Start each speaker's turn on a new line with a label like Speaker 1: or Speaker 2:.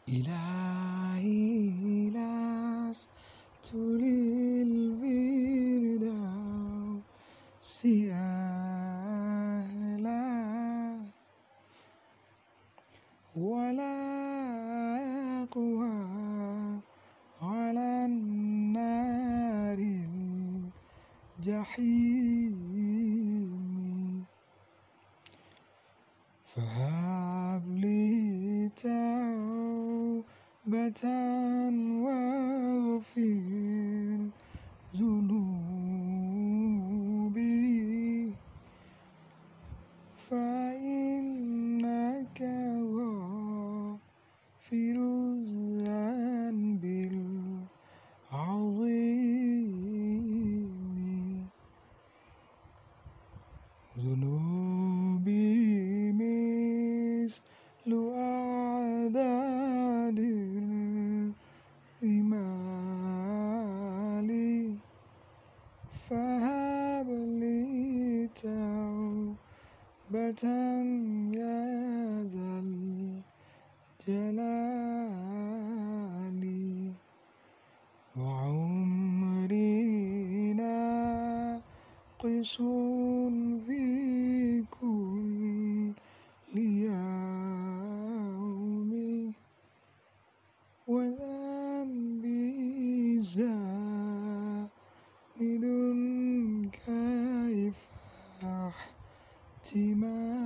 Speaker 1: إلهي لست للفردوس أهلا ولا أقوى على النار الجحيم فهب لي توبة واغفر ذنوبي فإنك غافر الذنب العظيم ذنوبي مثل أعداد الرمال فهب لي توبة يا ذا الجلال وعمري ناقص في كل يوم وذنبي زائد كيف احتمال